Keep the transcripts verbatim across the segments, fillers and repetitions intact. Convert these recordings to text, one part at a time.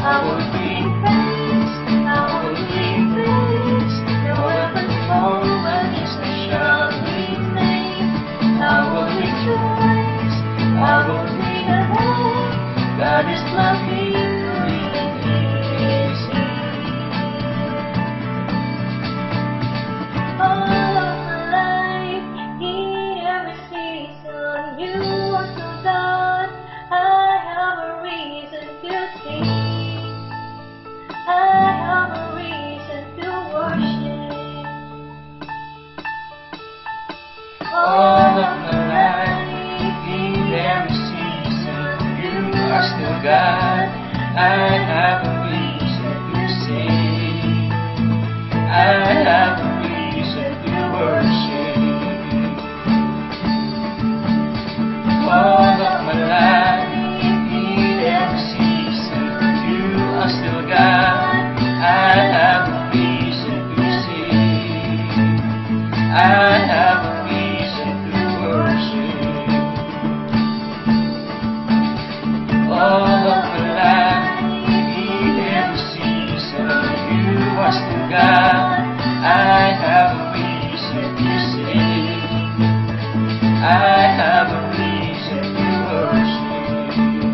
I will bring praise, I will bring praise. No weapon formed against me shall remain. I will rejoice, I will bring a light. God is my victory and He is me. All of my life, in every season, You are so God. I have a reason to sing. I have a reason to worship. All of my life, in every season, You are still God. I have a reason to sing. I have a reason to worship. All of my life, in every season, You are still God. I have a reason to sing. I have a reason to worship. All of my life, in every season, You are still God. I have a reason to sing. I have a reason to worship.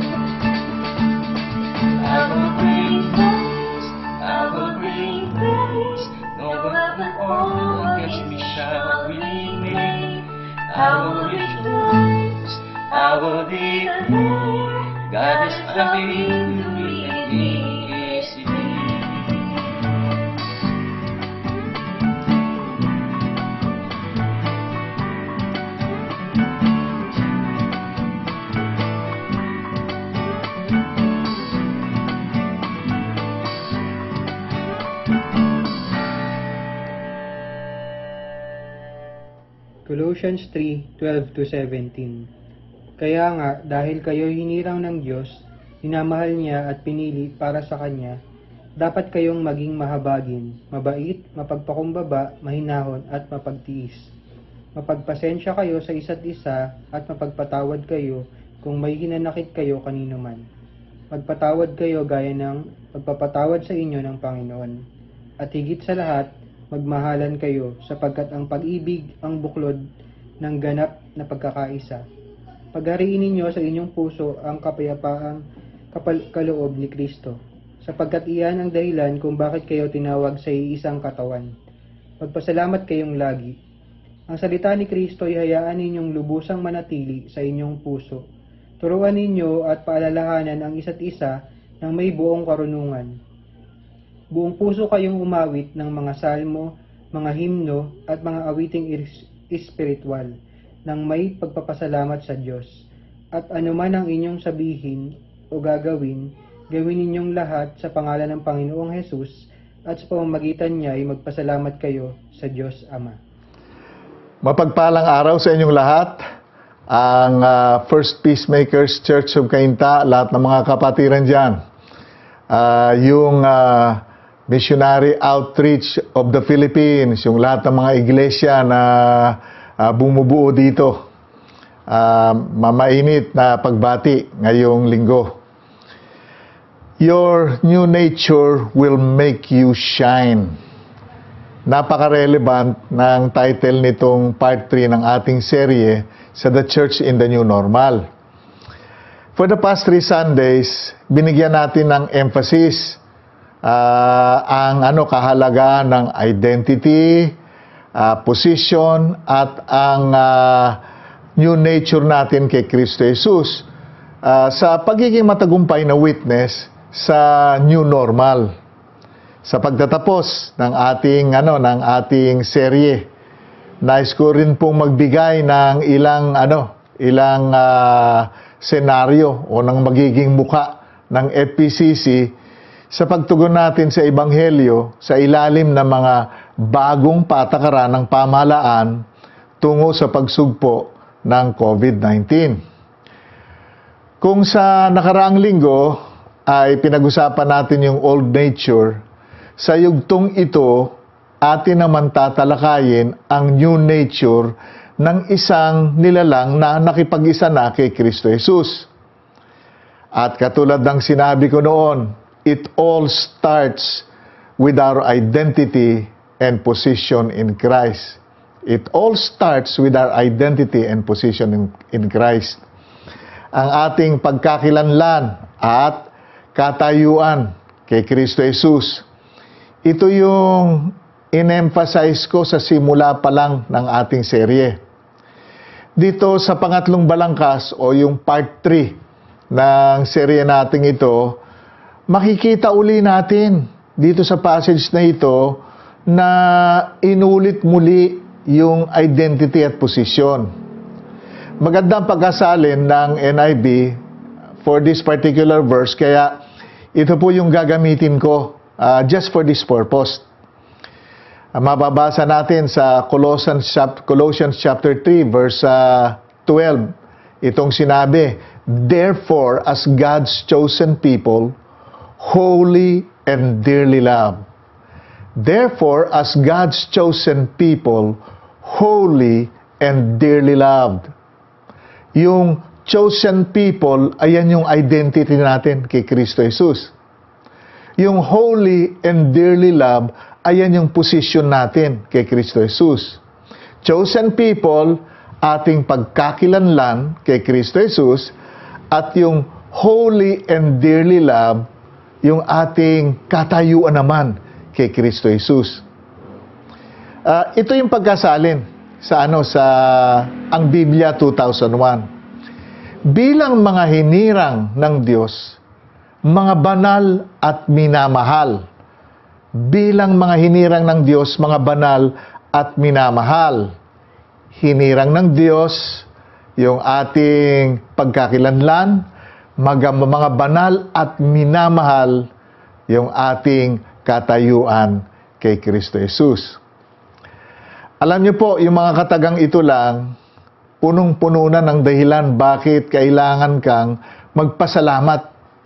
I will bring praise, I will bring praise. No weapon formed against me shall remain. I will rejoice, I will declare, God is my victory and He is me. Colossians three, twelve to seventeen. Kaya nga, dahil kayo hinirang ng Diyos, minamahal Niya at pinili para sa Kanya, dapat kayong maging mahabagin, mabait, mapagpakumbaba, mahinahon at mapagtiis. Mapagpasensya kayo sa isa't isa at mapagpatawad kayo kung may hinanakit kayo kanino man. Magpatawad kayo gaya ng pagpapatawad sa inyo ng Panginoon. At higit sa lahat, magmahalan kayo sapagkat ang pag-ibig ang buklod ng ganap na pagkakaisa. Paghariin ninyo sa inyong puso ang kapayapaang kapal- kaloob ni Kristo, sapagkat iyan ang dahilan kung bakit kayo tinawag sa iisang katawan. Magpasalamat kayong lagi. Ang salita ni Kristo ay hayaan ninyong lubusang manatili sa inyong puso. Turuan ninyo at paalalahanan ang isa't isa ng may buong karunungan. Buong puso kayong umawit ng mga salmo, mga himno, at mga awiting espiritual nang may pagpapasalamat sa Diyos. At anuman ang inyong sabihin o gagawin, gawin ninyong lahat sa pangalan ng Panginoong Hesus at sa pamamagitan niya ay magpasalamat kayo sa Diyos Ama. Mapagpalang araw sa inyong lahat. Ang uh, First Peacemakers Church of Cainta, lahat ng mga kapatiran dyan. Uh, yung uh, Missionary Outreach of the Philippines, yung lahat ng mga iglesia na uh, bumubuo dito. Uh, mamainit na pagbati ngayong linggo. Your new nature will make you shine. Napaka-relevant ng title nitong part three ng ating serye sa The Church in the New Normal. For the past three Sundays, binigyan natin ng emphasis Uh, ang ano kahalagaan ng identity, uh, position, at ang uh, new nature natin kay Kristo Jesus uh, sa pagiging matagumpay na witness sa new normal. Sa pagtatapos ng ating ano ng ating serye, nais ko rin pong magbigay ng ilang ano ilang uh, senaryo o ng magiging muka ng F P C C sa pagtugon natin sa Ebanghelyo sa ilalim ng mga bagong patakaran ng pamahalaan tungo sa pagsugpo ng COVID nineteen. Kung sa nakaraang linggo ay pinag-usapan natin yung old nature, sa yugtong ito atin naman tatalakayin ang new nature ng isang nilalang na nakipag-isa na kay Kristo Jesus. At katulad ng sinabi ko noon, it all starts with our identity and position in Christ. It all starts with our identity and position in, in Christ. Ang ating pagkakilanlan at katayuan kay Kristo Jesus. Ito yung in-emphasize ko sa simula pa lang ng ating serye. Dito sa pangatlong balangkas o yung part three ng serye natin ito, makikita uli natin dito sa passage na ito na inulit muli yung identity at position. Magandang pagkasalin ng N I V for this particular verse, kaya ito po yung gagamitin ko uh, just for this purpose. Uh, mababasa natin sa Colossians, Colossians chapter three verse uh, twelve. Itong sinabi, "Therefore, as God's chosen people, holy and dearly loved." Therefore, as God's chosen people, holy and dearly loved. Yung chosen people, ayan yung identity natin kay Kristo Jesus. Yung holy and dearly loved, ayan yung position natin kay Kristo Jesus. Chosen people, ating pagkakilanlan kay Kristo Jesus, at yung holy and dearly loved, yung ating katayuan naman kay Kristo Jesus. Uh, ito yung pagkasalin sa ano sa ang Biblia two thousand one. Bilang mga hinirang ng Diyos, mga banal at minamahal. Bilang mga hinirang ng Diyos, mga banal at minamahal. Hinirang ng Diyos yung ating pagkakilanlan, mga banal at minamahal yung ating katayuan kay Kristo Jesus. Alam niyo po, yung mga katagang ito lang, punong-puno na ng dahilan bakit kailangan kang magpasalamat.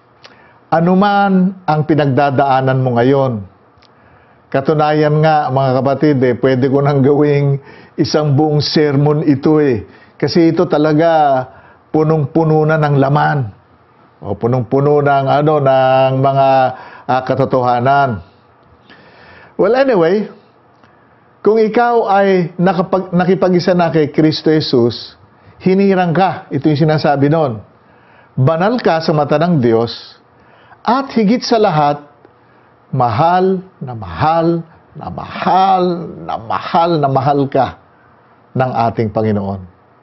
Anuman ang pinagdadaanan mo ngayon. Katunayan nga, mga kapatid, eh, pwede ko nang gawing isang buong sermon ito eh. Kasi ito talaga punong-puno na ng laman. O punong-puno ng, ano, ng mga uh, katotohanan. Well, anyway, kung ikaw ay nakapag, nakipag-isa na kay Kristo Jesus, hinirang ka. Ito yung sinasabi noon. Banal ka sa mata ng Diyos, at higit sa lahat, mahal na mahal na mahal na mahal na mahal ka ng ating Panginoon.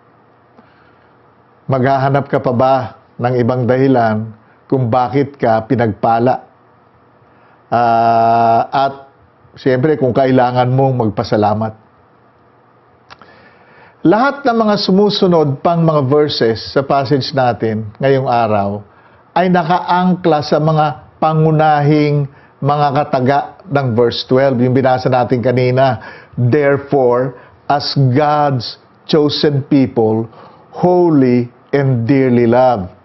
Maghahanap ka pa ba ng ibang dahilan kung bakit ka pinagpala? Uh, at siyempre, kung kailangan mong magpasalamat. Lahat ng mga sumusunod pang mga verses sa passage natin ngayong araw ay nakaangkla sa mga pangunahing mga kataga ng verse twelve, yung binasa natin kanina. Therefore, as God's chosen people, holy and dearly loved.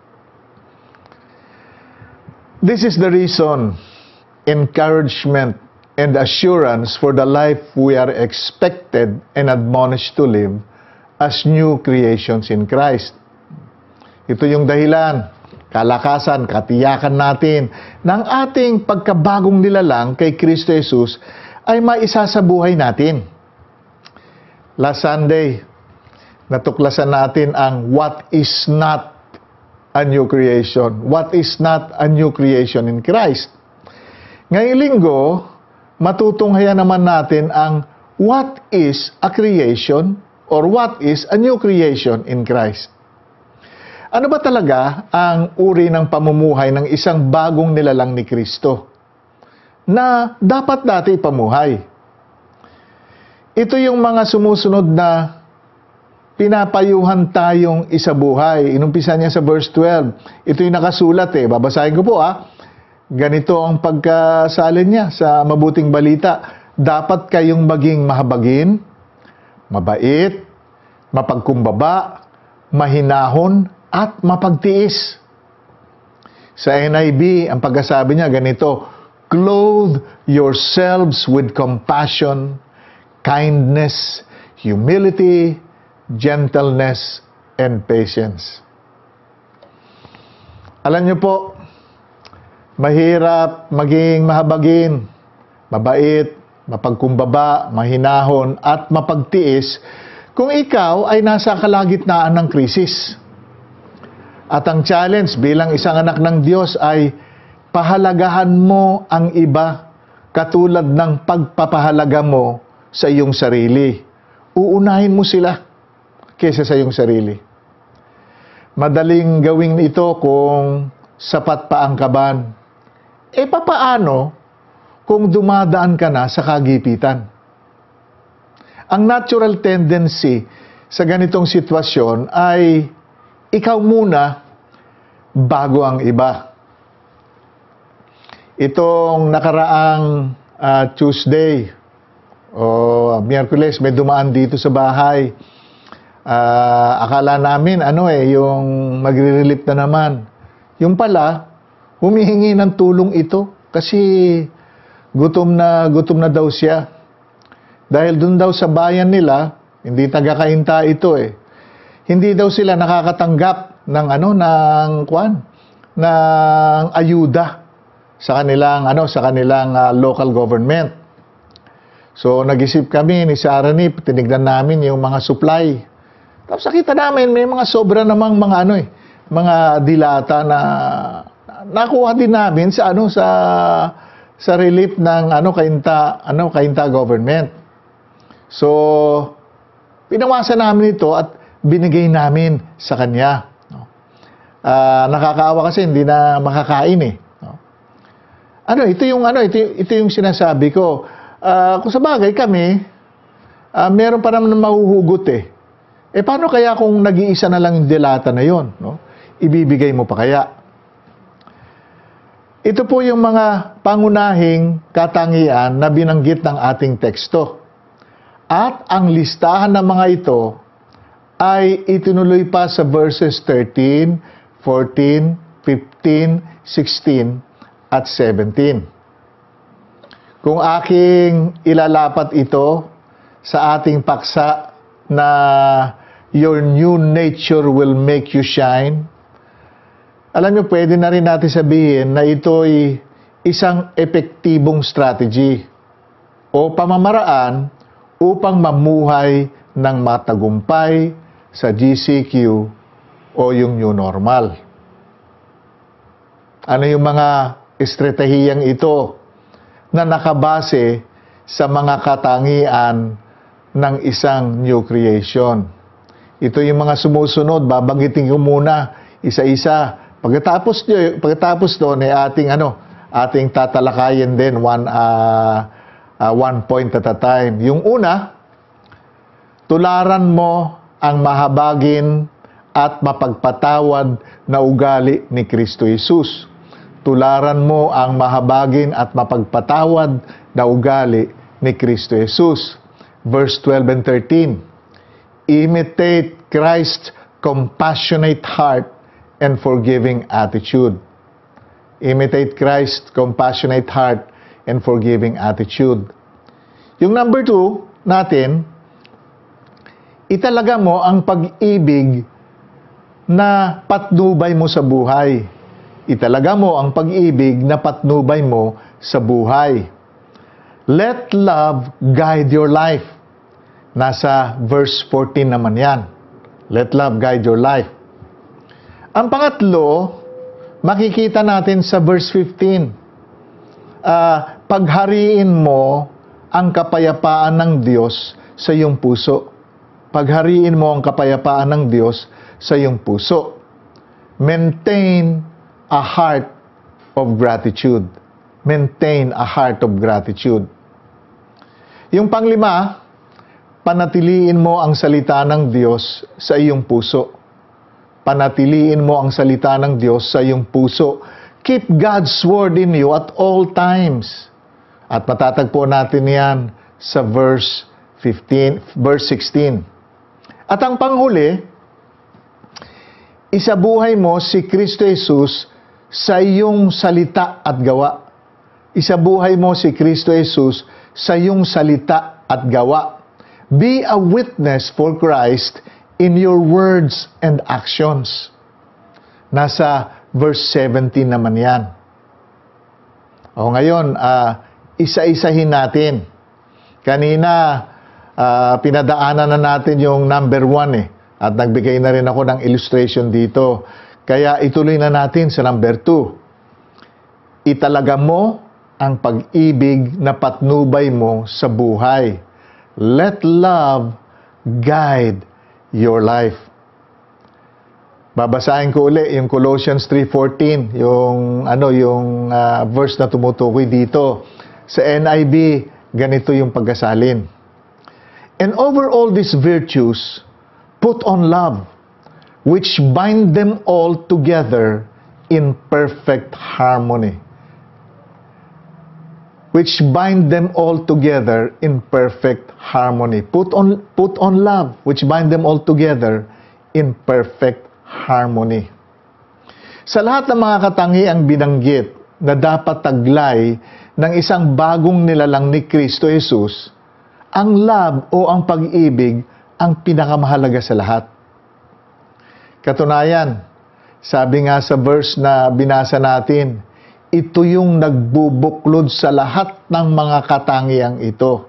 This is the reason, encouragement, and assurance for the life we are expected and admonished to live as new creations in Christ. Ito yung dahilan, kalakasan, katiyakan natin ng ating pagkabagong nilalang kay Kristo Jesus ay maisasabuhay natin. Last Sunday, natuklasan natin ang what is not a new creation. What is not a new creation in Christ. Ngayong linggo, matutunghayan naman natin ang what is a creation or what is a new creation in Christ. Ano ba talaga ang uri ng pamumuhay ng isang bagong nilalang ni Kristo na dapat natin ipamuhay? Ito yung mga sumusunod na pinapayuhan tayong isabuhay. Inumpisa niya sa verse twelve. Ito yung nakasulat eh. Babasahin ko po ah. Ganito ang pagkasalin niya sa mabuting balita. Dapat kayong maging mahabagin, mabait, mapagkumbaba, mahinahon, at mapagtiis. Sa N I V, ang pagkasabi niya ganito, clothe yourselves with compassion, kindness, humility, gentleness, and patience. Alam niyo po, mahirap maging mahabagin, mabait, mapagkumbaba, mahinahon, at mapagtiis kung ikaw ay nasa kalagitnaan ng krisis. At ang challenge bilang isang anak ng Diyos ay pahalagahan mo ang iba katulad ng pagpapahalaga mo sa iyong sarili. Uunahin mo sila kaysa sa iyong sarili. Madaling gawin ito kung sapat pa ang kaban. E papaano kung dumadaan ka na sa kagipitan? Ang natural tendency sa ganitong sitwasyon ay ikaw muna bago ang iba. Itong nakaraang uh, Tuesday o Miyerkules, may dumaan dito sa bahay. Uh, akala namin ano eh, yung magre-relief na naman. Yung pala, humihingi ng tulong ito kasi gutom na gutom na daw siya. Dahil dun daw sa bayan nila, hindi taga-kainta ito eh. Hindi daw sila nakakatanggap ng ano ng kwan, ng ayuda sa kanilang ano sa kanilang uh, local government. So nag-isip kami ni Sarah ni tinignan namin yung mga supply. Tapos nakita namin may mga sobra namang mga ano eh, mga dilata na nakuha din namin sa ano sa sa relief ng ano kainta ano kainta government. So pinawasan namin ito at binigay namin sa kanya. Uh, nakakaawa kasi hindi na makakain eh. Ano, ito yung ano, ito, ito yung sinasabi ko. Uh, kung sa bagay kami, uh, meron pa naman mahuhugot eh. Eh paano kaya kung nag-iisa na lang yung dilata na yon, no? Ibibigay mo pa kaya? Ito po yung mga pangunahing katangian na binanggit ng ating teksto. At ang listahan ng mga ito ay itinuloy pa sa verses thirteen, fourteen, fifteen, sixteen, at seventeen. Kung aking ilalapat ito sa ating paksa na your new nature will make you shine, alam niyo, pwede na rin natin sabihin na ito'y isang epektibong strategy o pamamaraan upang mamuhay ng matagumpay sa G C Q o yung new normal. Ano yung mga estratehiyang ito na nakabase sa mga katangian ng isang new creation? Ito yung mga sumusunod, babanggitin ko muna isa-isa. Pagkatapos nyo, pagkatapos doon ay ating ano, ating tatalakayin din one uh, uh, one point at a time. Yung una, tularan mo ang mahabagin at mapagpatawad na ugali ni Kristo Jesus. Tularan mo ang mahabagin at mapagpatawad na ugali ni Kristo Jesus. Verse twelve and thirteen. Imitate Christ's compassionate heart and forgiving attitude. Imitate Christ's compassionate heart and forgiving attitude. Yung number two natin, italaga mo ang pag-ibig na patnubay mo sa buhay. Italaga mo ang pag-ibig na patnubay mo sa buhay. Let love guide your life. Nasa verse fourteen naman yan. Let love guide your life. Ang pangatlo, makikita natin sa verse fifteen. Uh, paghariin mo ang kapayapaan ng Diyos sa iyong puso. Paghariin mo ang kapayapaan ng Diyos sa iyong puso. Maintain a heart of gratitude. Maintain a heart of gratitude. Yung panglima, panatiliin mo ang salita ng Diyos sa iyong puso. Panatiliin mo ang salita ng Diyos sa iyong puso. Keep God's word in you at all times. At matatagpo natin yan sa verse fifteen, verse sixteen. At ang panghuli, isabuhay mo si Kristo Jesus sa iyong salita at gawa. Isabuhay mo si Kristo Jesus sa iyong salita at gawa. Be a witness for Christ in your words and actions. Nasa verse seventeen naman yan. O ngayon, ah, isa-isahin natin. Kanina, ah, pinadaanan na natin yung number one eh. At nagbigay na rin ako ng illustration dito. Kaya ituloy na natin sa number two. Italaga mo ang pag-ibig na patnubay mo sa buhay. Let love guide your life. Babasahin ko uli yung Colossians three fourteen, yung ano yung uh, verse na tumutukoy dito. Sa N I V, ganito yung pagkasalin. And over all these virtues, put on love, which bind them all together in perfect harmony. Which bind them all together in perfect harmony. Put on, put on love, which bind them all together in perfect harmony. Sa lahat ng mga katangiang binanggit na dapat taglay ng isang bagong nilalang ni Kristo Jesus, ang love o ang pag-ibig ang pinakamahalaga sa lahat. Katunayan, sabi nga sa verse na binasa natin, ito yung nagbubuklod sa lahat ng mga katangiang ito.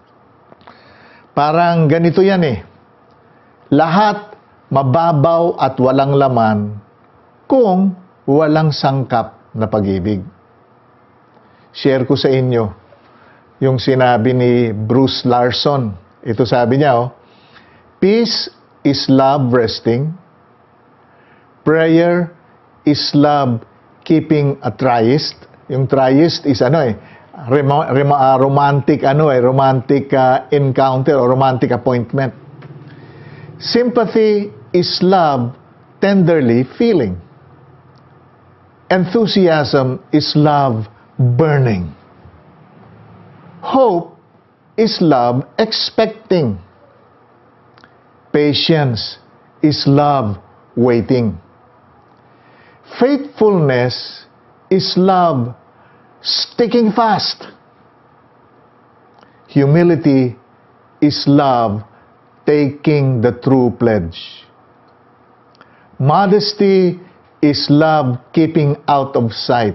Parang ganito yan eh. Lahat mababaw at walang laman kung walang sangkap na pag-ibig. Share ko sa inyo yung sinabi ni Bruce Larson. Ito sabi niya, oh, peace is love resting. Prayer is love keeping a tryst. Yung tryst is ano eh, remo, remo, uh, romantic ano eh, romantic uh, encounter or romantic appointment. Sympathy is love tenderly feeling. Enthusiasm is love burning. Hope is love expecting. Patience is love waiting. Faithfulness is love sticking fast. Humility is love taking the true pledge. Modesty is love keeping out of sight.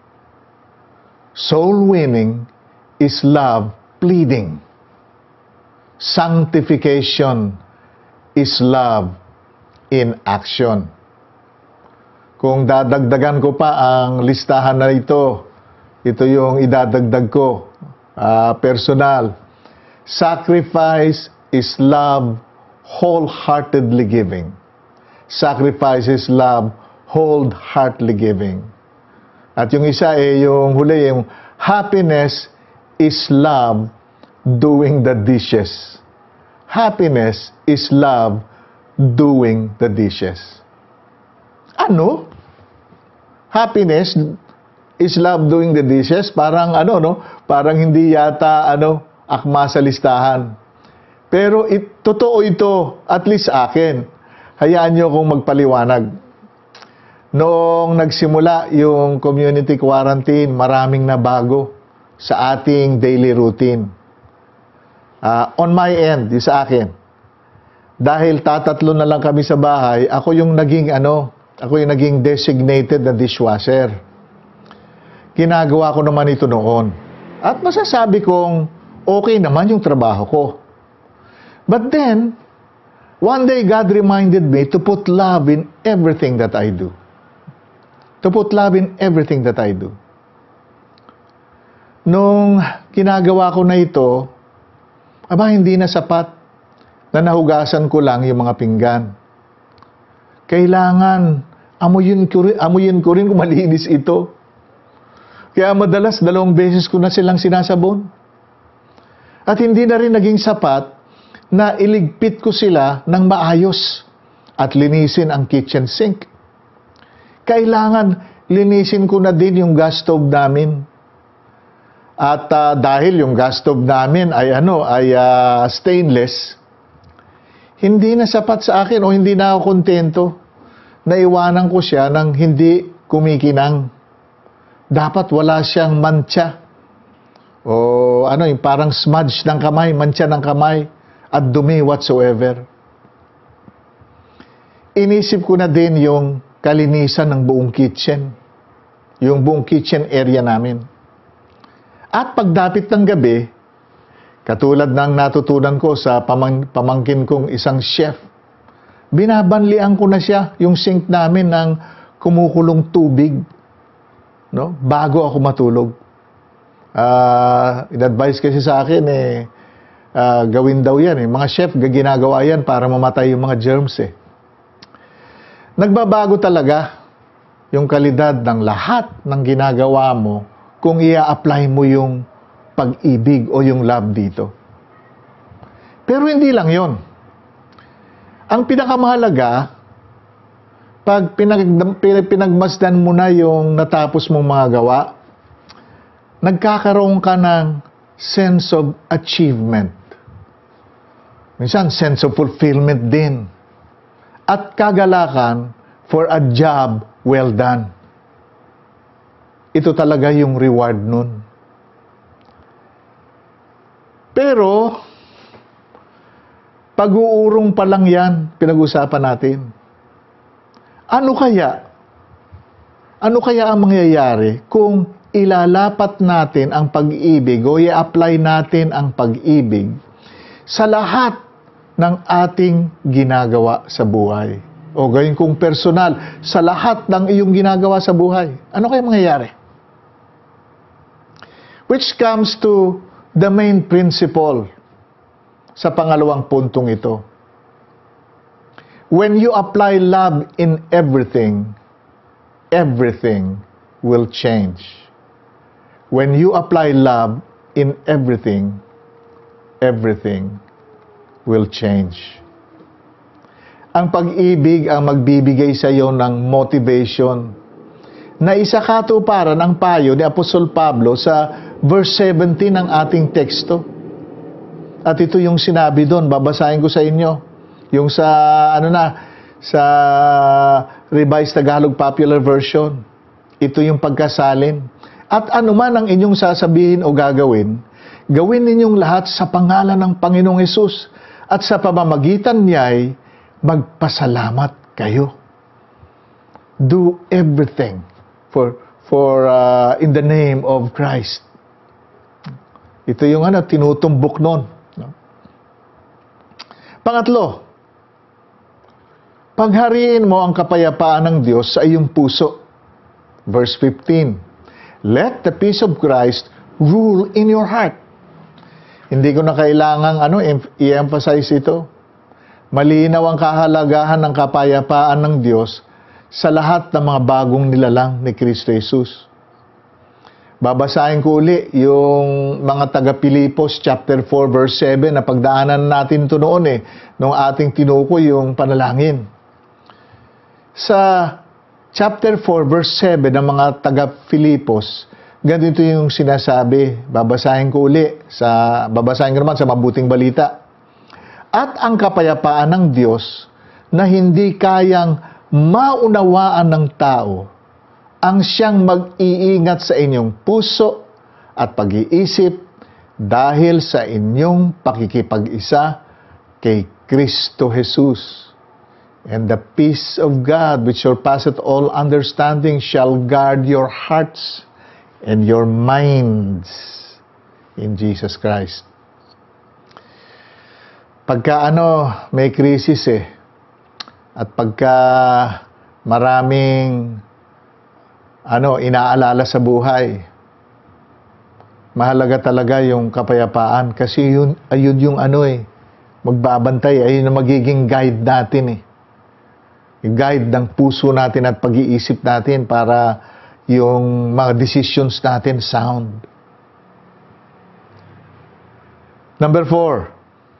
Soul winning is love pleading. Sanctification is love in action. Kung dadagdagan ko pa ang listahan na ito, ito yung idadagdag ko, uh, personal. Sacrifice is love wholeheartedly giving. Sacrifice is love wholeheartedly giving. At yung isa eh, yung huli, yung happiness is love doing the dishes. Happiness is love doing the dishes. Ano? Happiness is love doing the dishes? Parang ano, no? Parang hindi yata, ano, akma sa listahan. Pero it, totoo ito, at least sa akin. Hayaan nyo kong magpaliwanag. Noong nagsimula yung community quarantine, maraming nabago sa ating daily routine. Uh, on my end, yung sa akin. Dahil tatatlo na lang kami sa bahay, ako yung naging ano, ako yung naging designated na dishwasher. Ginagawa ko naman ito noon. At masasabi kong okay naman yung trabaho ko. But then, one day God reminded me to put love in everything that I do. To put love in everything that I do. Nung ginagawa ko na ito, aba hindi na sapat na nahugasan ko lang yung mga pinggan. Kailangan amuyin ko rin, amuyin ko rin kung malinis ito. Kaya madalas dalawang beses ko na silang sinasabon. At hindi na rin naging sapat na iligpit ko sila ng maayos at linisin ang kitchen sink. Kailangan linisin ko na din yung gas stove namin. At uh, dahil yung gas stove namin ay ano ay uh, stainless, hindi na sapat sa akin o hindi na ako kontento. Naiwanan ko siya ng hindi kumikinang. Dapat wala siyang mantsa. O ano yung parang smudge ng kamay, mantsa ng kamay at dumi whatsoever. Inisip ko na din yung kalinisan ng buong kitchen. Yung buong kitchen area namin. At pagdapit ng gabi, katulad ng natutunan ko sa pamang, pamangkin kong isang chef, binabanlian ko na siya yung sink namin ng kumukulong tubig, no? Bago ako matulog. Uh, in-advise kasi sa akin, eh, uh, gawin daw yan. Eh. Mga chef, ginagawa yan para mamatay yung mga germs. Eh. Nagbabago talaga yung kalidad ng lahat ng ginagawa mo kung i-apply mo yung pag-ibig o yung love dito. Pero hindi lang yon. Ang pinakamahalaga, pag pinag, pinagmasdan mo na yung natapos mong mga gawa, nagkakaroon ka ng sense of achievement. Minsan, sense of fulfillment din. At kagalakan for a job well done. Ito talaga yung reward nun. Pero, pag-uurong pa lang yan, pinag-usapan natin. Ano kaya? Ano kaya ang mangyayari kung ilalapat natin ang pag-ibig o i-apply natin ang pag-ibig sa lahat ng ating ginagawa sa buhay? O gayon kung personal, sa lahat ng iyong ginagawa sa buhay. Ano kaya mangyayari? Which comes to the main principle sa pangalawang puntong ito. When you apply love in everything, everything will change. When you apply love in everything, everything will change. Ang pag-ibig ang magbibigay sa iyo ng motivation na isa katuparan ang payo ni Apostol Pablo sa verse seventeen ng ating teksto. At ito yung sinabi doon, babasahin ko sa inyo. Yung sa, ano na, sa Revised Tagalog Popular Version. Ito yung pagkasalin. At anuman ang inyong sasabihin o gagawin, gawin ninyong lahat sa pangalan ng Panginoong Hesus. At sa pamamagitan niya'y magpasalamat kayo. Do everything for, for uh, in the name of Christ. Ito yung ano, tinutumbok nun. No? Pangatlo, paghariin mo ang kapayapaan ng Diyos sa iyong puso. Verse fifteen, let the peace of Christ rule in your heart. Hindi ko na kailangang ano, i-emphasize ito. Malinaw ang kahalagahan ng kapayapaan ng Diyos sa lahat ng mga bagong nilalang ni Kristo Jesus. Babasahin ko uli yung mga taga-Pilipos chapter four verse seven na pagdaanan natin ito noon eh, nung ating tinuko yung panalangin. Sa chapter four verse seven ng mga taga-Pilipos, ganito yung sinasabi. Babasahin ko uli, sa, babasahin ko naman sa Mabuting Balita. At ang kapayapaan ng Diyos na hindi kayang maunawaan ng tao, ang siyang mag-iingat sa inyong puso at pag-iisip dahil sa inyong pakikipag-isa kay Kristo Jesus. And the peace of God, which surpasseth all understanding, shall guard your hearts and your minds in Jesus Christ. Pagka ano, may krisis eh, at pagka maraming ano, inaalala sa buhay, mahalaga talaga yung kapayapaan kasi yun, ayun yung ano eh, magbabantay, ayun ang magiging guide natin eh. Yung guide ng puso natin at pag-iisip natin para yung mga decisions natin sound. Number four,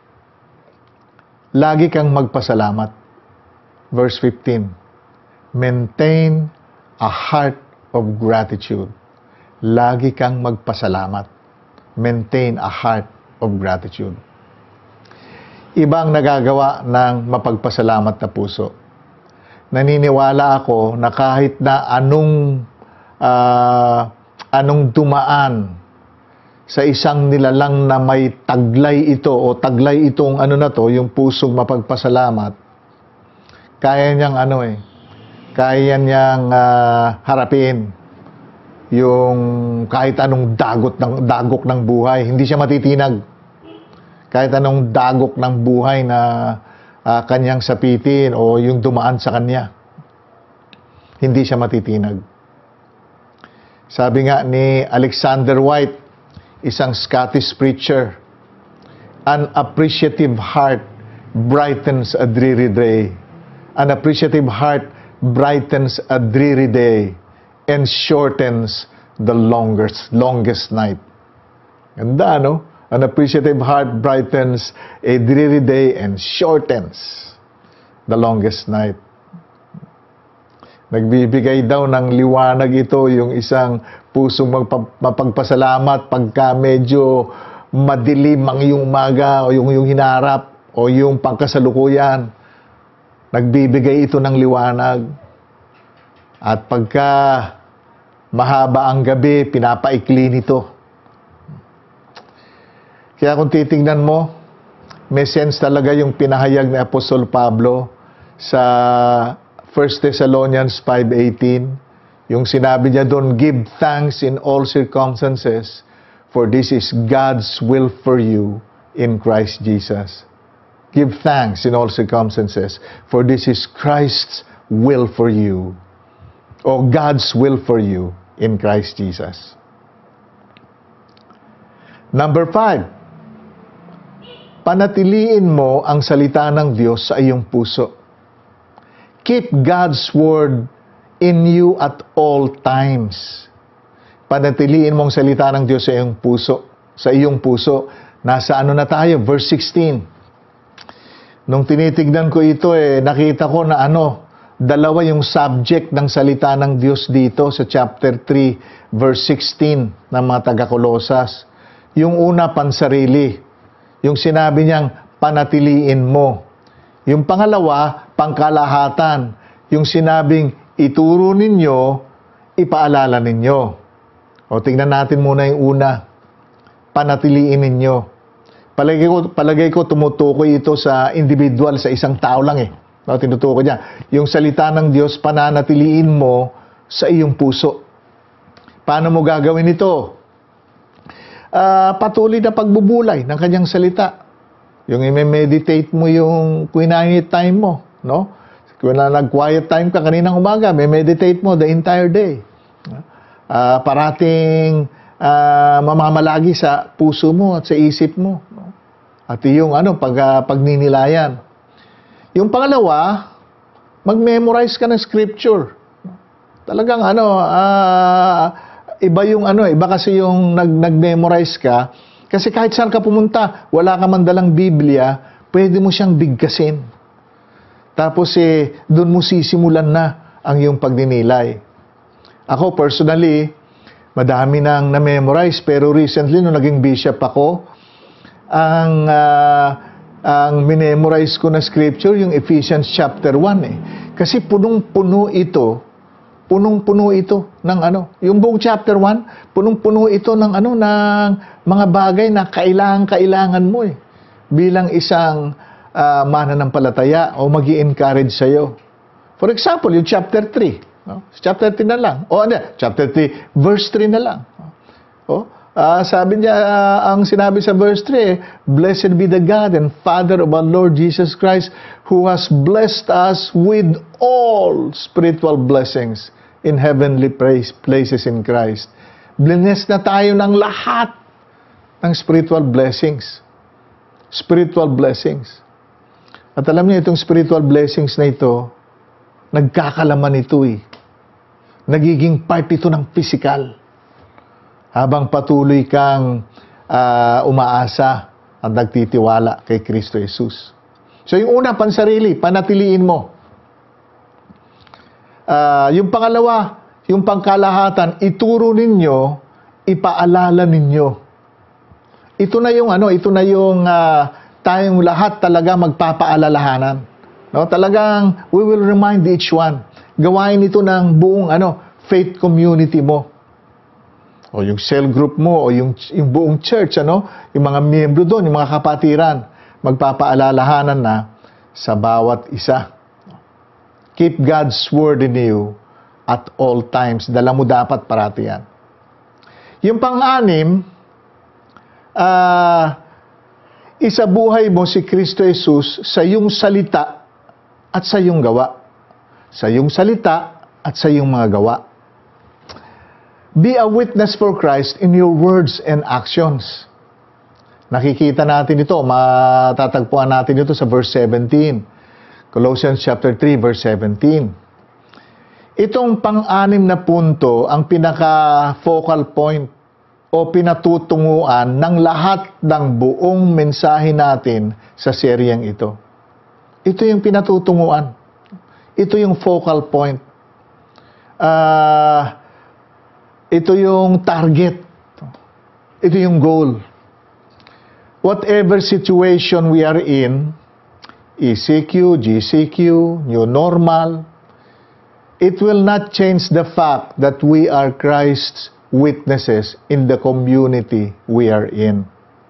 lagi kang magpasalamat. Verse fifteen, maintain a heart of gratitude. Lagi kang magpasalamat. Maintain a heart of gratitude. Ibang nagagawa ng mapagpasalamat na puso. Naniniwala ako na kahit na anong uh, anong dumaan sa isang nilalang na may taglay ito o taglay itong ano na to, yung pusong mapagpasalamat, kaya niyang ano eh, kaya niyang uh, harapin. yung kahit anong dagot ng dagok ng buhay, hindi siya matitinag. Kahit anong dagok ng buhay na uh, kanyang sapitin o yung dumaan sa kanya, hindi siya matitinag. Sabi nga ni Alexander White, isang Scottish preacher, an appreciative heart brightens a dreary day. An appreciative heart brightens a dreary day and shortens the longest, longest night. Ganda, no? An appreciative heart brightens a dreary day and shortens the longest night. Nagbibigay daw ng liwanag ito yung isang pusong mapagpasalamat pagka medyo madilim ang iyong umaga o yung, yung hinarap o yung pagkasalukuyan. Nagbibigay ito ng liwanag. At pagka mahaba ang gabi, pinapaikli nito. Kaya kung titingnan mo, may sense talaga yung pinahayag ni Apostol Pablo sa First Thessalonians five eighteen. Yung sinabi niya doon, give thanks in all circumstances, for this is God's will for you in Christ Jesus. Give thanks in all circumstances, for this is Christ's will for you, or God's will for you in Christ Jesus. Number five, panatiliin mo ang salita ng Diyos sa iyong puso. Keep God's word in you at all times. Panatiliin mo ang salita ng Diyos sa iyong puso. Sa iyong puso. Nasa ano na tayo? Verse sixteen. Nung tinitignan ko ito, eh, nakita ko na ano, dalawa yung subject ng salita ng Diyos dito sa chapter three, verse sixteen ng mga taga-Kolosas. Yung una, pansarili. Yung sinabi niyang, panatiliin mo. Yung pangalawa, pangkalahatan. Yung sinabing, ituro ninyo, ipaalala ninyo. O, tingnan natin muna yung una. Panatiliin ninyo. Palagay ko, palagay ko tumutukoy ito sa individual, sa isang tao lang eh. No, tinutukoy niya. Yung salita ng Diyos, pananatiliin mo sa iyong puso. Paano mo gagawin ito? Uh, patuloy na pagbubulay ng kanyang salita. Yung i-meditate mo yung quiet time mo, no? Kung na nag-quiet time ka kaninang umaga, may meditate mo the entire day. Uh, parating uh, mamamalagi sa puso mo at sa isip mo. No? At yung ano, pag, uh, pagninilayan. Yung pangalawa, mag-memorize ka ng scripture. Talagang ano, ah... Uh, iba yung ano, iba kasi yung nag, nag-memorize ka. Kasi kahit saan ka pumunta, wala ka man dalang Biblia, pwede mo siyang bigkasin. Tapos eh, doon mo sisimulan na ang iyong pagninilay. Ako personally, madami nang na-memorize, pero recently, nung naging bishop ako, ang, uh, ang minemorize ko na scripture, yung Ephesians chapter one eh. Kasi punong-puno ito, punong-puno ito ng ano, yung buong chapter one, punong-puno ito ng ano, ng mga bagay na kailangan-kailangan mo eh. Bilang isang uh, mananampalataya o magi-encourage sa'yo. For example, yung chapter three. No? Chapter three na lang. O ano, chapter three, verse three na lang. O, uh, sabi niya, uh, ang sinabi sa verse three, blessed be the God and Father of our Lord Jesus Christ, who has blessed us with all spiritual blessings in heavenly place, places in Christ. Blessed na tayo ng lahat ng spiritual blessings. Spiritual blessings. At alam niyo, itong spiritual blessings na ito, nagkakalaman ito eh. Nagiging part ito ng physical. Habang patuloy kang uh, umaasa at nagtitiwala kay Kristo Jesus. So yung una, pansarili, panatiliin mo. Uh, yung pangalawa, yung pangkalahatan, ituro ninyo, ipaalala ninyo. Ito na yung ano, ito na yung uh, tayong lahat talaga magpapaalalahanan. No, talagang we will remind each one. Gawain ito ng buong ano, faith community mo. O yung cell group mo o yung yung buong church ano, yung mga miyembro doon, yung mga kapatiran, magpapaalalahanan na sa bawat isa. Keep God's word in you at all times. Dala mo dapat parati yan. Yung pang-anim, ah, isabuhay mo si Kristo Jesus sa iyong salita at sa iyong gawa. Sa iyong salita at sa iyong mga gawa. Be a witness for Christ in your words and actions. Nakikita natin ito, matatagpuan natin ito sa verse seventeen. Colossians chapter three, verse seventeen. Itong pang-anim na punto ang pinaka-focal point o pinatutunguan ng lahat ng buong mensahe natin sa seryeng ito. Ito yung pinatutunguan. Ito yung focal point. Uh, ito yung target. Ito yung goal. Whatever situation we are in, E C Q, G C Q, new normal, it will not change the fact that we are Christ's witnesses in the community we are in.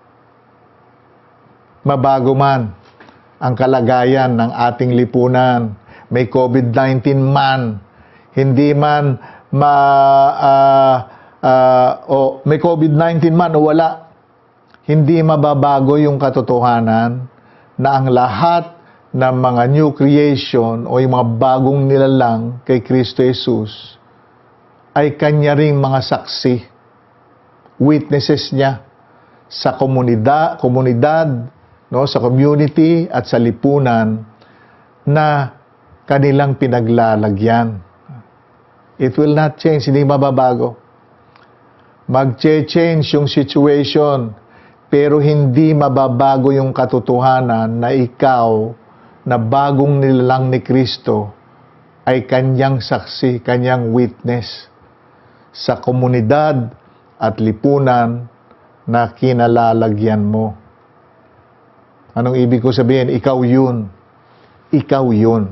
Mabago man ang kalagayan ng ating lipunan, may COVID nineteen man, hindi man ma uh, uh, o may COVID nineteen man o wala, hindi mababago yung katotohanan na ang lahat ng mga new creation o yung mga bagong nilalang kay Kristo Jesus ay kanya ring mga saksi, witnesses niya sa komunidad, komunidad, no, sa community at sa lipunan na kanilang pinaglalagyan. It will not change, hindi mababago. Mag-change yung situation, pero hindi mababago yung katotohanan na ikaw na bagong nilalang ni Kristo ay kanyang saksi, kanyang witness sa komunidad at lipunan na kinalalagyan mo. Anong ibig ko sabihin? Ikaw yun. Ikaw yun.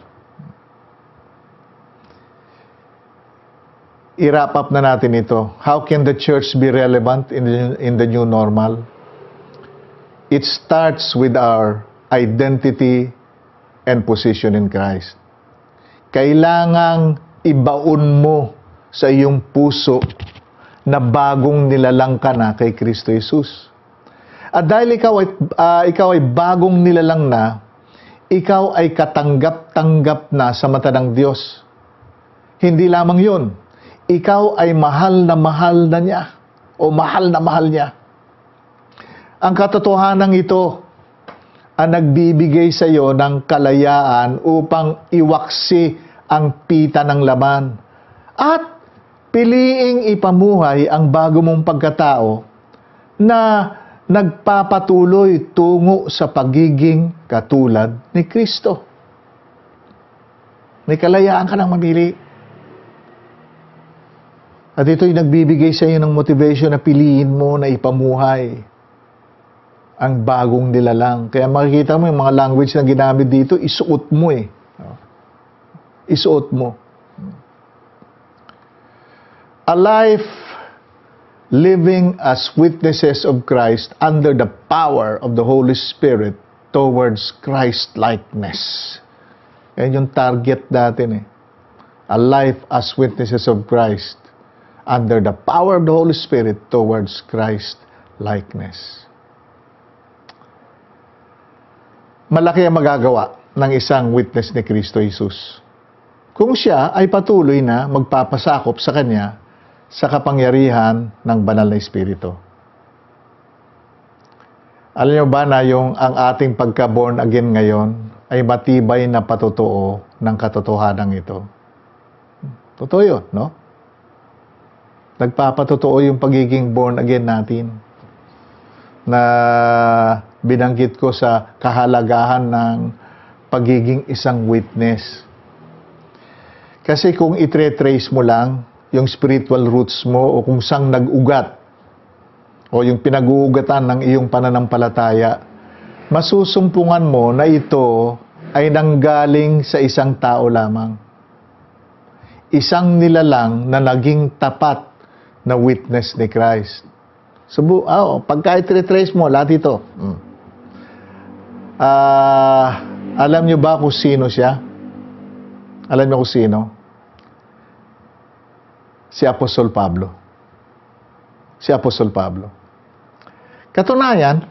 I-wrap up na natin ito. How can the church be relevant in the, in the new normal? It starts with our identity and position in Christ. Kailangang ibaon mo sa iyong puso na bagong nilalang ka na kay Kristo Jesus. At dahil ikaw ay, uh, ikaw ay bagong nilalang na, ikaw ay katanggap-tanggap na sa mata ng Diyos. Hindi lamang yun, ikaw ay mahal na mahal na niya o mahal na mahal niya. Ang katotohanan ito ang nagbibigay sa iyo ng kalayaan upang iwaksi ang pita ng laman at piliing ipamuhay ang bago mong pagkatao na nagpapatuloy tungo sa pagiging katulad ni Kristo. May kalayaan ka nang mamili. At ito'y nagbibigay sa iyo ng motivation na piliin mo na ipamuhay ang bagong nilalang. Kaya makikita mo yung mga language na ginamit dito, isuot mo eh. Isuot mo. A life living as witnesses of Christ under the power of the Holy Spirit towards Christ-likeness. Yan yung target natin eh. A life as witnesses of Christ under the power of the Holy Spirit towards Christ-likeness. Malaki ang magagawa ng isang witness ni Kristo Jesus kung siya ay patuloy na magpapasakop sa Kanya sa kapangyarihan ng banal na Espiritu. Alam niyo ba na yung ang ating pagka-born again ngayon ay matibay na patotoo ng katotohanan ito? Totoo yun, no? Nagpapatotoo yung pagiging born again natin na binanggit ko sa kahalagahan ng pagiging isang witness. Kasi kung itre-trace mo lang yung spiritual roots mo o kung saan nag-ugat o yung pinag-uugatan ng iyong pananampalataya, masusumpungan mo na ito ay nanggaling sa isang tao lamang. Isang nilalang na naging tapat na witness ni Christ. Subu, oh, pagka i-trace mo, lahat ito. Hmm. Uh, alam nyo ba kung sino siya? Alam nyo kung sino? Si Apostol Pablo. si Apostol Pablo. Katunayan,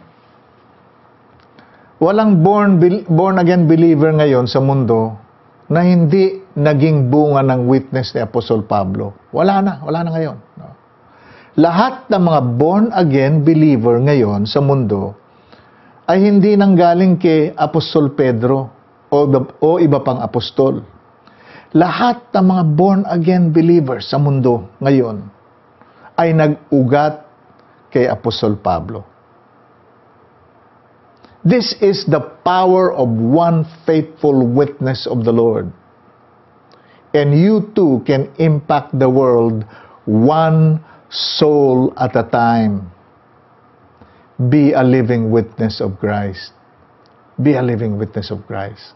walang born, born again believer ngayon sa mundo na hindi naging bunga ng witness ni Apostol Pablo. Wala na, wala na ngayon. No? Lahat ng mga born again believer ngayon sa mundo ay hindi nanggaling kay Apostol Pedro o, o iba pang apostol. Lahat ng mga born again believers sa mundo ngayon ay nag-ugat kay Apostol Pablo. This is the power of one faithful witness of the Lord. And you too can impact the world one soul at a time. Be a living witness of Christ. Be a living witness of Christ.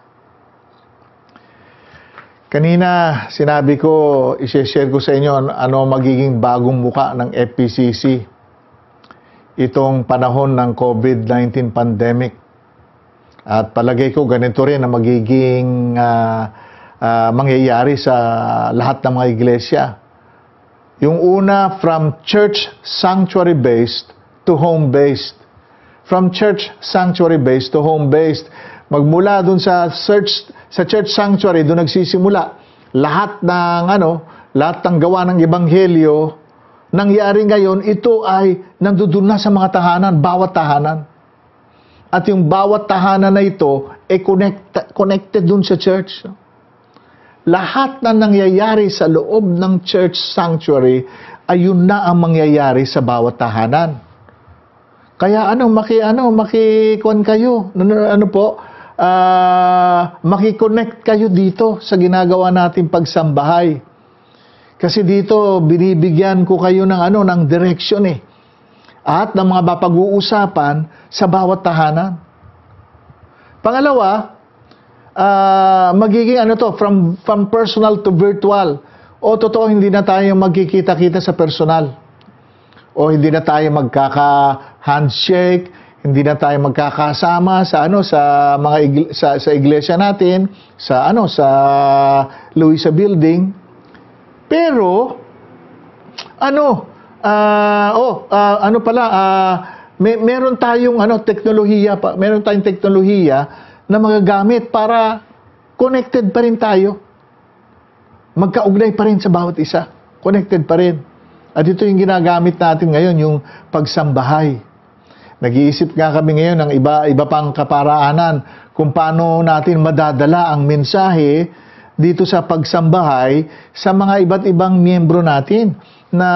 Kanina, sinabi ko, i-share ko sa inyo ano magiging bagong muka ng F P C C. Itong panahon ng COVID nineteen pandemic. At palagay ko, ganito rin ang magiging uh, uh, mangyayari sa lahat ng mga iglesia. Yung una, from church sanctuary-based to home-based. From church sanctuary-based to home-based. Magmula dun sa church, sa church sanctuary, doon nagsisimula. Lahat ng, ano, lahat ng gawa ng ebanghelyo, nangyari ngayon, ito ay nandudun na sa mga tahanan, bawat tahanan. At yung bawat tahanan na ito, ay connect, connected dun sa church. Lahat na nangyayari sa loob ng church sanctuary, ay yun na ang mangyayari sa bawat tahanan. Kaya ano, maki, ano, makikuan kayo, ano, ano po, uh, makikonnect kayo dito sa ginagawa nating pagsambahay. Kasi dito, binibigyan ko kayo ng, ano, ng direction eh. At ng mga mapag-uusapan sa bawat tahanan. Pangalawa, uh, magiging ano to, from, from personal to virtual. O totoo, hindi na tayo magkikita-kita sa personal. O hindi na tayo magkaka-handshake, hindi na tayo magkakasama sa ano sa mga igl- sa, sa iglesia natin, sa ano sa Luisa Building. Pero ano Uh, oh, uh, ano pala, uh, may, meron tayong ano, teknolohiya, pa, meron tayong teknolohiya na magagamit para connected pa rin tayo. Magkaugnay pa rin sa bawat isa. Connected pa rin. At ito yung ginagamit natin ngayon, yung pagsambahay. Nag-iisip nga kami ngayon ng iba, iba pang kaparaanan kung paano natin madadala ang mensahe dito sa pagsambahay sa mga iba't ibang miyembro natin na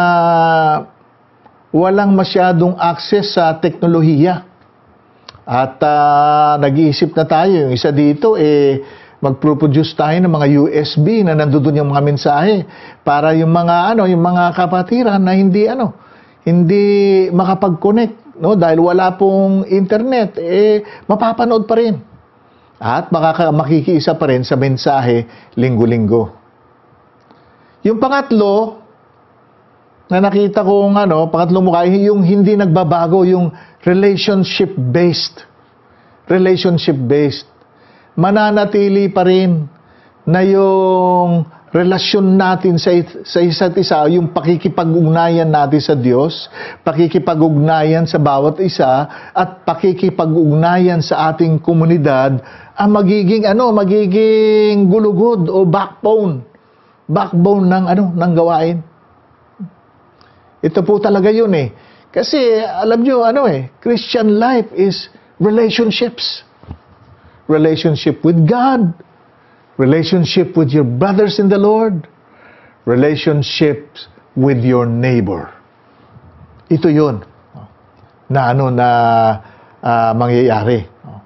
walang masyadong access sa teknolohiya. At uh, nag-iisip na tayo, yung isa dito, eh, mag-produce tayo ng mga U S B na nandoon yung mga mensahe para yung mga, ano, yung mga kapatiran na hindi, ano, hindi makapag-connect, no? Dahil wala pong internet, eh, mapapanood pa rin. At makaka- makikiisa pa rin sa mensahe linggo-linggo. Yung pangatlo, na nakita kong ano, pangatlong mukha, yung hindi nagbabago, yung relationship-based. Relationship-based. Mananatili pa rin na yung relasyon natin sa, sa isa't isa, yung pakikipag-ugnayan natin sa Diyos, pakikipag-ugnayan sa bawat isa, at pakikipag-ugnayan sa ating komunidad, ang magiging, ano, magiging gulugod o backbone. Backbone ng, ano, ng gawain. Ito po talaga yun eh. Kasi, alam nyo, ano eh, Christian life is relationships. Relationship with God. Relationship with your brothers in the Lord. Relationships with your neighbor. Ito yun. Na ano na uh, mangyayari.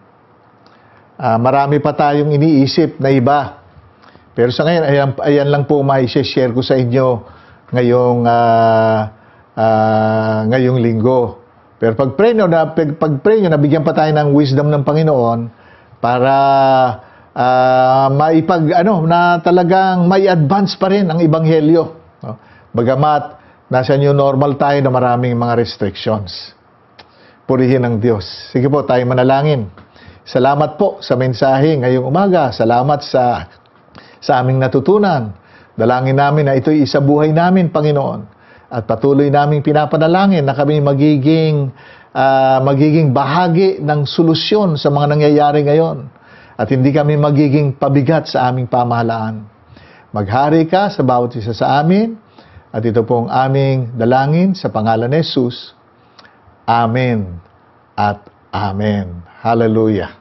Uh, marami pa tayong iniisip na iba. Pero sa ngayon, ayan, ayan lang po may share ko sa inyo ngayong uh, Uh, ngayong linggo. Pero pag pray nyo na pag, pag pray nyo, nabigyan pa tayo ng wisdom ng Panginoon para uh, maipag ano na talagang may advance pa rin ang ebanghelyo. No? Bagamat nasa new normal tayo na maraming mga restrictions. Purihin ang Diyos. Sige po, tayo manalangin. Salamat po sa mensahe ngayong umaga. Salamat sa sa aming natutunan. Dalangin namin na ito'y isabuhay namin, Panginoon. At patuloy naming pinapanalangin na kami magiging, ah, magiging bahagi ng solusyon sa mga nangyayari ngayon. At hindi kami magiging pabigat sa aming pamahalaan. Maghari ka sa bawat isa sa amin. At ito pong aming dalangin sa pangalan ni Jesus. Amen at Amen. Hallelujah.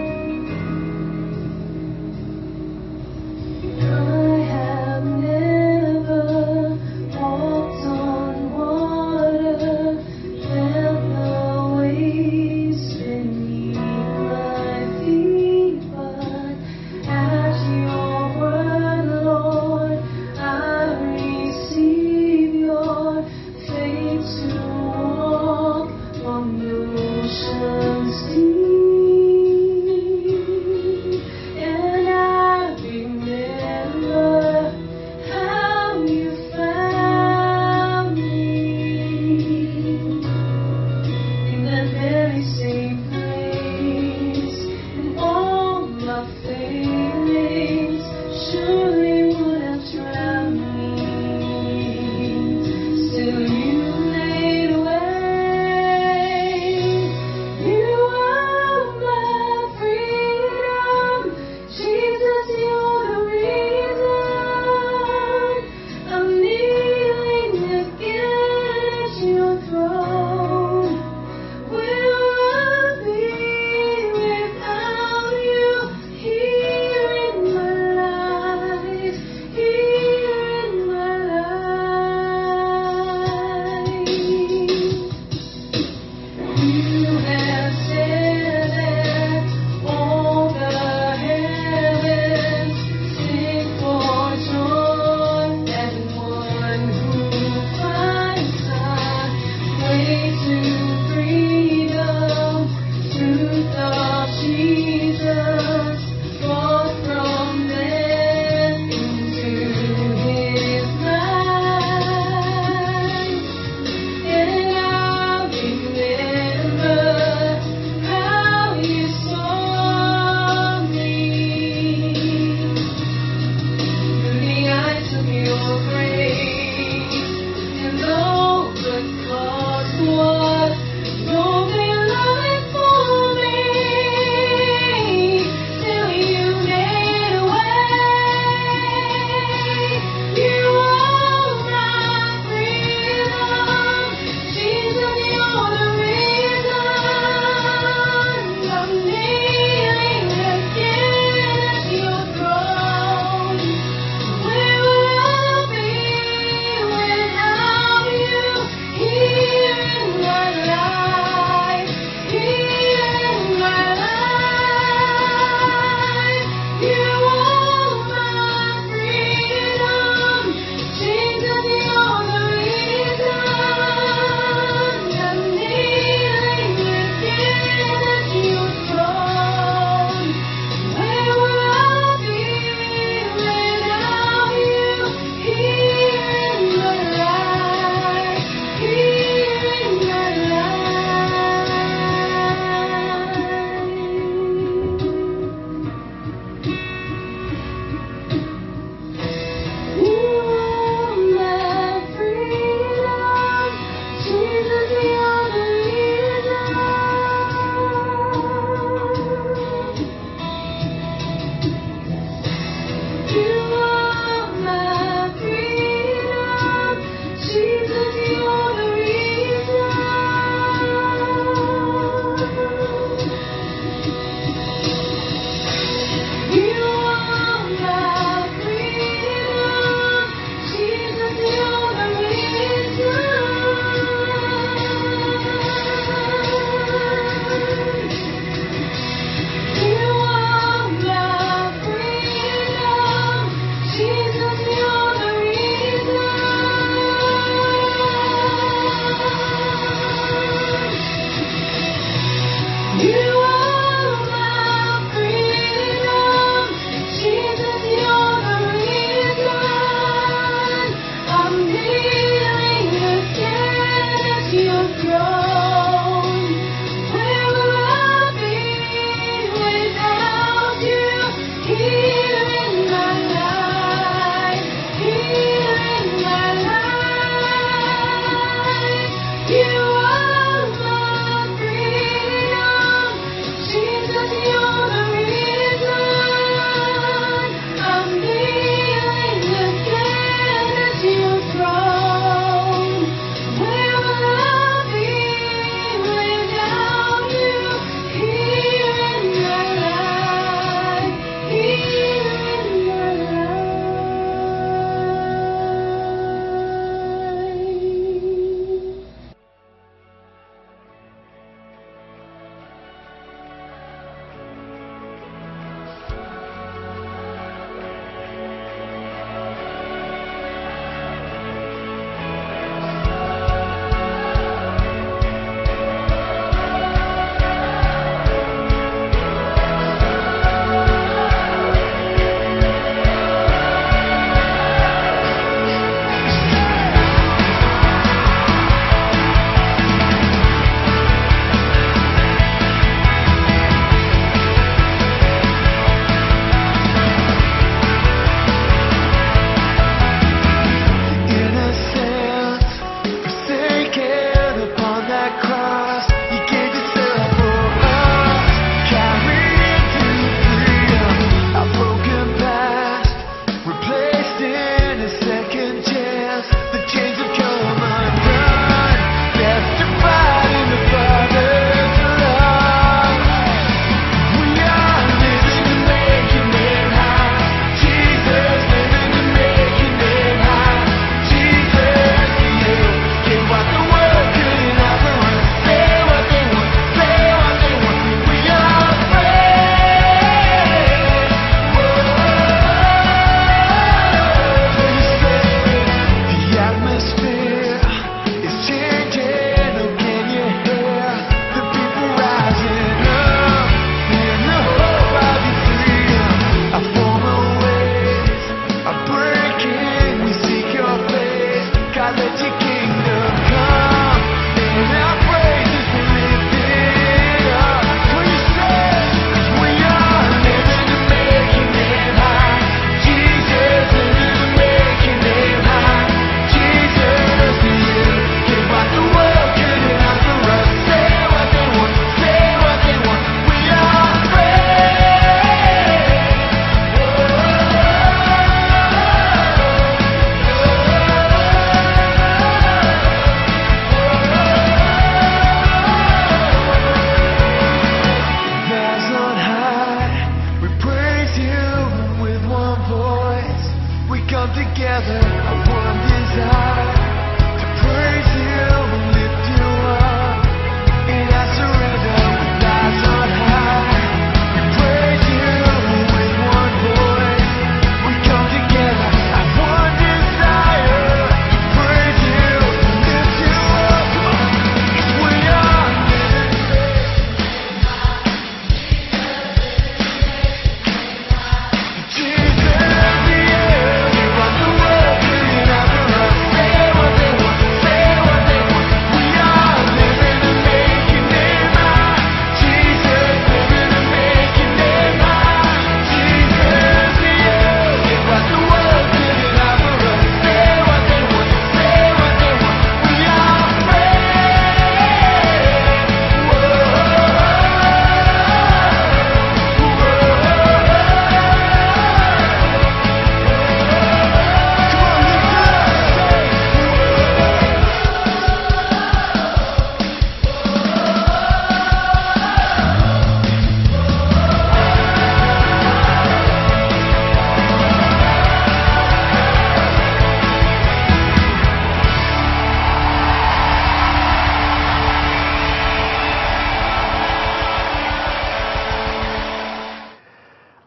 I have never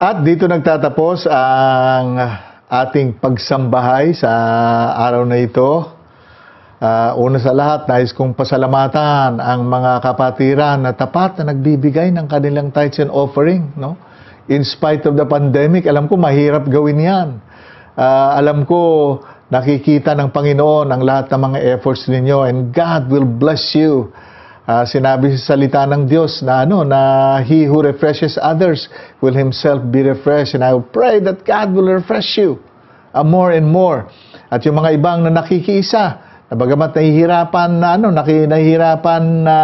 At dito nagtatapos ang ating pagsambahay sa araw na ito. Uh, una sa lahat, nais kong pasalamatan ang mga kapatiran na tapat na nagbibigay ng kanilang tithes and offering. No? In spite of the pandemic, alam ko mahirap gawin yan. Uh, alam ko nakikita ng Panginoon ang lahat ng mga efforts ninyo, and God will bless you. Uh, sinabi sa salita ng Diyos na ano na He who refreshes others will Himself be refreshed, and I will pray that God will refresh you uh, more and more. At yung mga ibang na nakikiisa, na bagamat nahihirapan na ano, nahihirapan na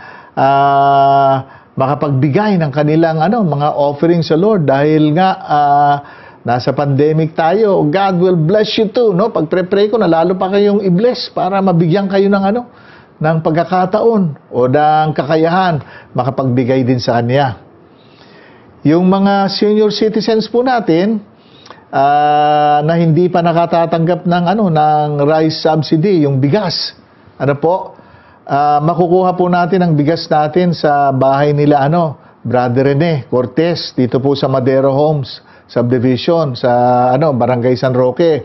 uh, makapagbigay ng kanilang ano mga offering sa Lord dahil nga uh, nasa pandemic tayo, God will bless you too, no? Pag pre-pray ko na lalo pa kayong i-bless para mabigyan kayo ng ano ng pagkakataon o ng kakayahan makapagbigay din sa Kanya. Yung mga senior citizens po natin uh, na hindi pa nakatatanggap ng ano ng rice subsidy, yung bigas. Ano po? Uh, makukuha po natin ang bigas natin sa bahay nila ano, Brother Rene Cortez dito po sa Madero Homes Subdivision sa ano Barangay San Roque.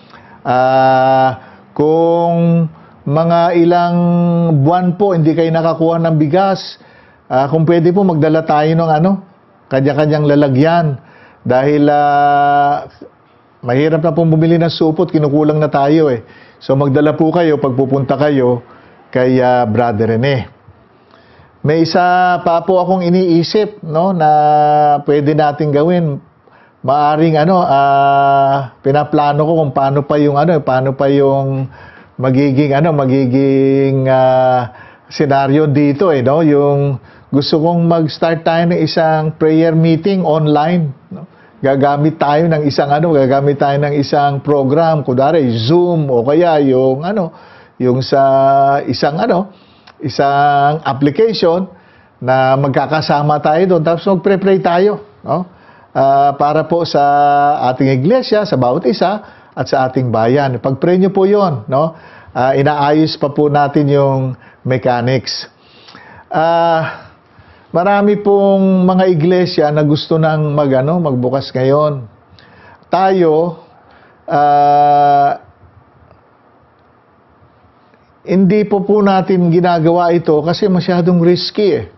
Uh, kung mga ilang buwan po hindi kayo nakakuha ng bigas, uh, kung pwede po magdala tayo ng ano, kanya-kanyang lalagyan dahil uh, mahirap na pong bumili ng supot, kinukulang na tayo eh. So magdala po kayo pagpupunta kayo kay uh, Brother Rene. May isa pa po akong iniisip no na pwede nating gawin. Maaring ano uh, pinaplano ko kung paano pa yung ano, paano pa yung magiging ano magiging uh, senaryo dito eh no, yung gusto kong mag-start tayo ng isang prayer meeting online, no? Gagamit tayo ng isang ano gagamit tayo ng isang program, kunwari Zoom o kaya yung ano yung sa isang ano isang application na magkakasama tayo doon tapos magpre-pray tayo, no? Uh, para po sa ating iglesia, sa bawat isa at sa ating bayan. Pag-pray nyo po yun, no? Uh, inaayos pa po natin yung mechanics. Uh, marami pong mga iglesia na gusto nang mag, ano, magbukas ngayon. Tayo, uh, hindi po po natin ginagawa ito kasi masyadong risky eh.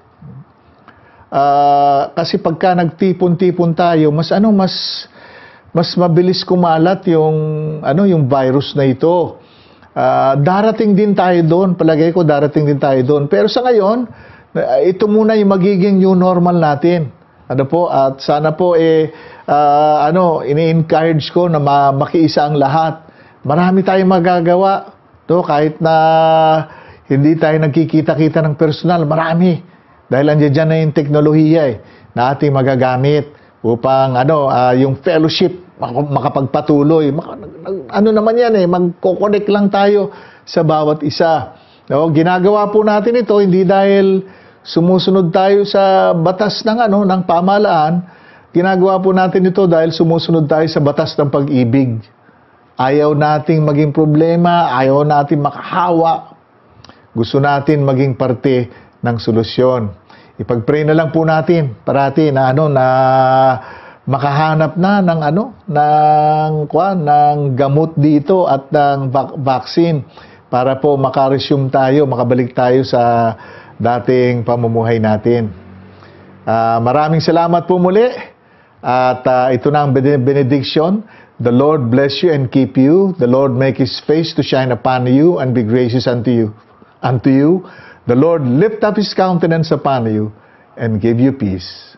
Uh, kasi pagka nagtipon-tipon tayo, mas ano, mas mas mabilis kumalat yung ano yung virus na ito. Uh, darating din tayo doon, palagay ko darating din tayo doon. Pero sa ngayon, uh, ito muna yung magiging new normal natin. Ano po? At sana po eh uh, ano, ini-encourage ko na ma- makiisa ang lahat. Marami tayong magagawa, to kahit na hindi tayo nagkikita-kita ng personal, marami. Dahil andiyan dyan na yung teknolohiya eh, na ating magagamit upang ano, uh, yung fellowship makapagpatuloy. Maka, ano naman yan eh, magko-connect lang tayo sa bawat isa. No, ginagawa po natin ito hindi dahil sumusunod tayo sa batas ng ano ng pamahalaan. Ginagawa po natin ito dahil sumusunod tayo sa batas ng pag-ibig. Ayaw nating maging problema, ayaw nating makahawa. Gusto natin maging parte ng solusyon. Ipag-pray na lang po natin parati na ano na makahanap na ng ano ng kuan ng gamot dito at ng vac- vaccine para po maka-resume tayo, makabalik tayo sa dating pamumuhay natin. Uh, maraming salamat po muli at uh, ito na ang benediction. The Lord bless you and keep you. The Lord make His face to shine upon you and be gracious unto you. Unto you. The Lord lift up His countenance upon you and give you peace.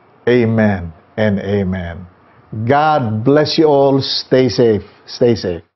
Amen and amen. God bless you all. Stay safe. Stay safe.